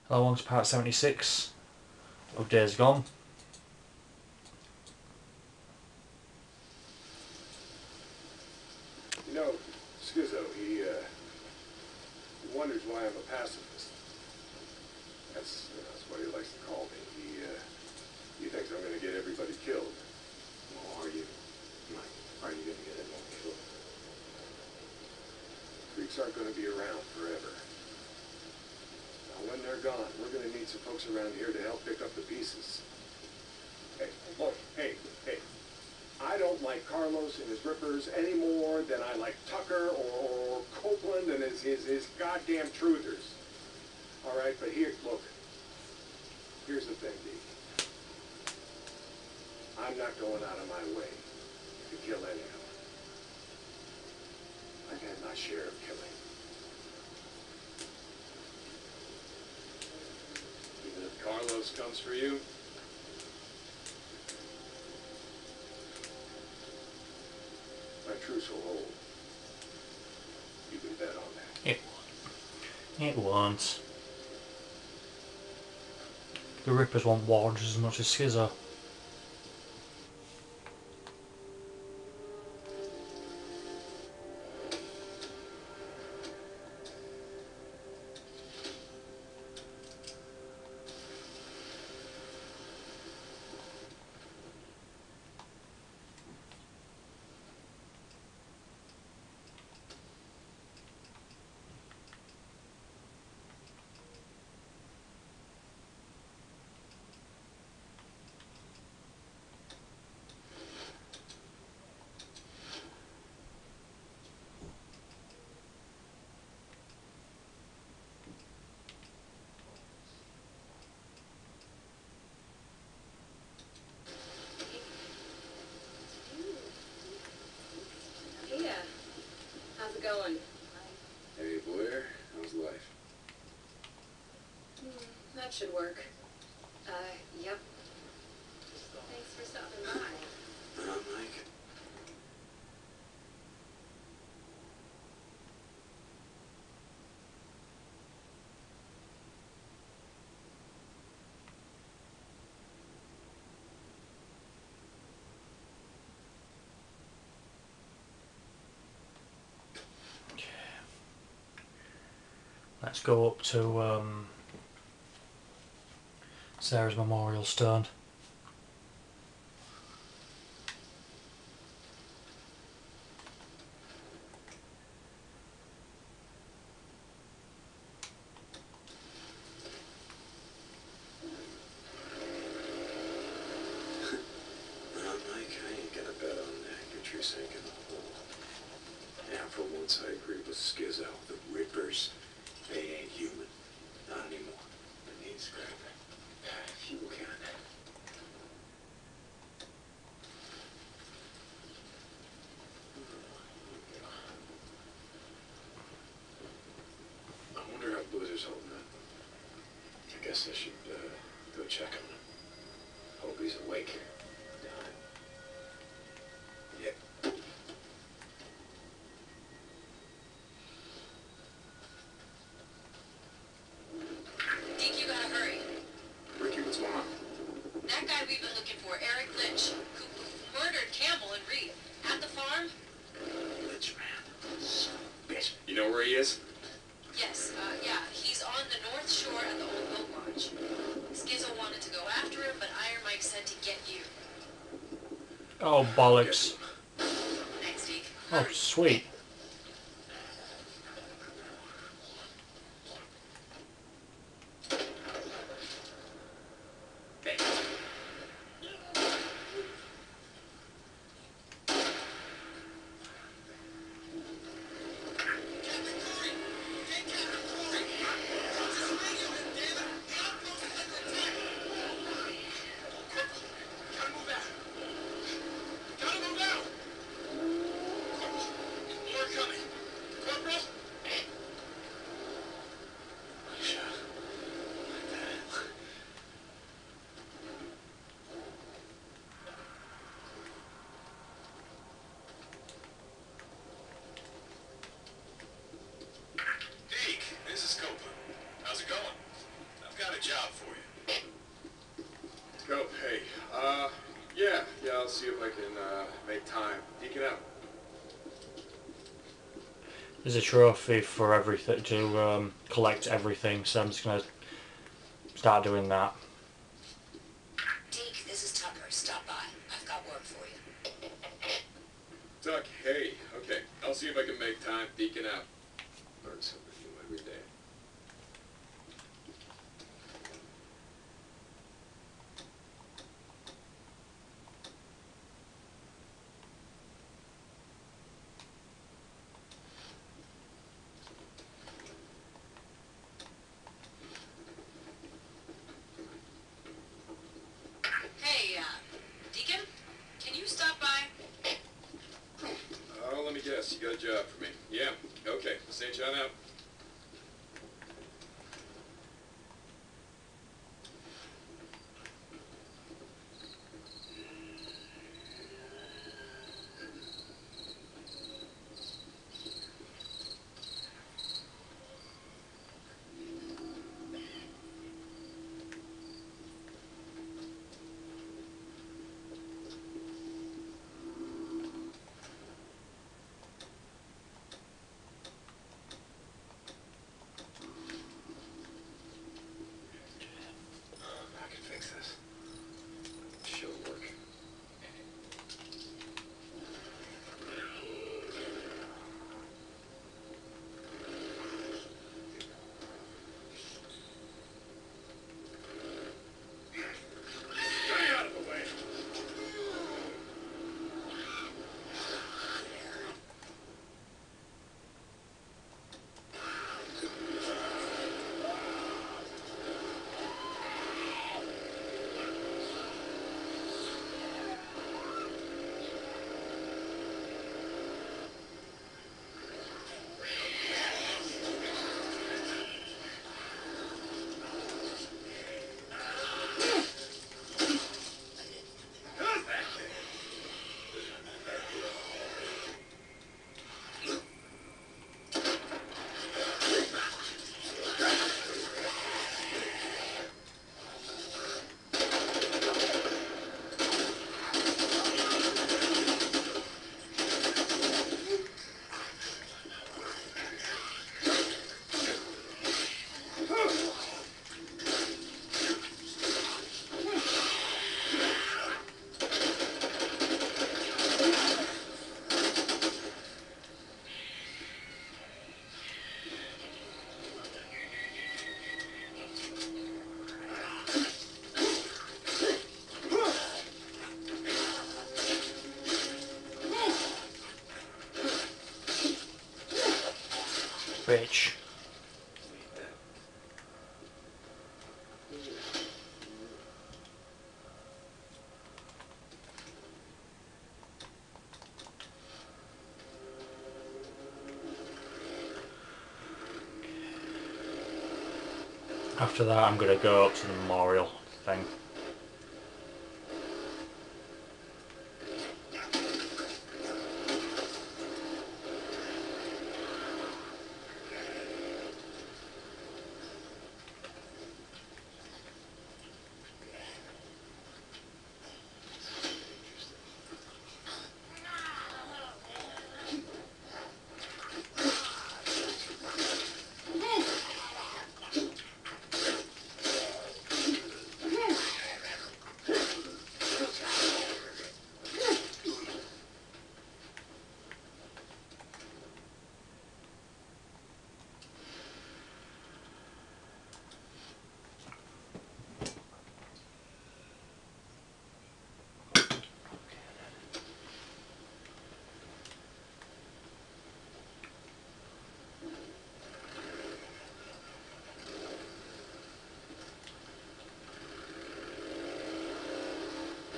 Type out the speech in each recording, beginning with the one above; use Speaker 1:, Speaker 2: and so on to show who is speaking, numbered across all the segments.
Speaker 1: Hello, welcome to part 76 of Days Gone.
Speaker 2: You know, Skizzo, he wonders why I'm a pacifist. That's what he likes to call me. He thinks I'm going to get everybody killed.
Speaker 3: Well, are you? Mike, are you going to get everyone killed?
Speaker 2: Freaks aren't going to be around forever. Now, when they're gone, we're going to need some folks around here to help pick up the pieces. Hey, look, hey. I don't like Carlos and his rippers any more than I like Tucker or Copeland and his goddamn truthers. All right, but here, look. Here's the thing, D. I'm not going out of my way to kill any of them. I've had my share of killing. Even if Carlos comes for you, my truce will hold. You can bet on that.
Speaker 1: It won't. The Rippers want war just as much as Skizzo.
Speaker 4: How's it going?
Speaker 2: Hey, Blair, how's life?
Speaker 4: That should work. Yep. Thanks for stopping by.
Speaker 3: Mike.
Speaker 1: Let's go up to Sarah's memorial stone.
Speaker 3: Mike, I ain't gonna bet on that. Your truce ain't gonna hold. Yeah, for once I agree with Skizzo. The Rippers, they ain't human. Not anymore. They need scrap. If you can. I wonder how Blizzard's holding up. I guess I should go check on him. Hope he's awake. Yep.
Speaker 4: Deke, you gotta hurry.
Speaker 3: Ricky, what's going on?
Speaker 4: That guy we've been looking for, Eric Lynch, who murdered Campbell and Reed at the farm?
Speaker 3: Lynch, man. Son of a bitch. You know where he is?
Speaker 4: Yes, yeah. He's on the north shore at the old boat launch. Skizzo wanted to go after him, but Iron Mike said to get you.
Speaker 1: Oh, bollocks.
Speaker 4: Thanks, Deke.
Speaker 1: Oh,
Speaker 4: Hurry.
Speaker 1: sweet.
Speaker 3: got a job for you.
Speaker 2: Go. Hey. Yeah, I'll see if I can make time. Deacon out.
Speaker 1: There's a trophy for everything to collect everything, so I'm just gonna start doing that.
Speaker 4: Deke, this is Tucker. Stop by. I've got work for you.
Speaker 2: Tuck, hey. Okay, I'll see if I can make time. Deacon out. Learn something new every day.
Speaker 4: Hey, Deacon? Can you stop by?
Speaker 2: Oh, let me guess. You got a job for me. Yeah. Okay. St. John out. I can fix this. She'll work. Stay out of the way.
Speaker 1: Bitch. After that, I'm gonna go up to the memorial thing.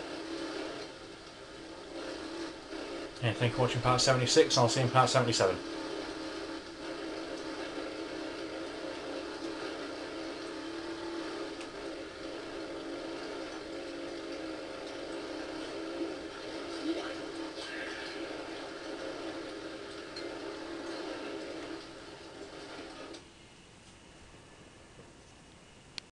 Speaker 1: And thank you for watching part 76, and I'll see you in part 77.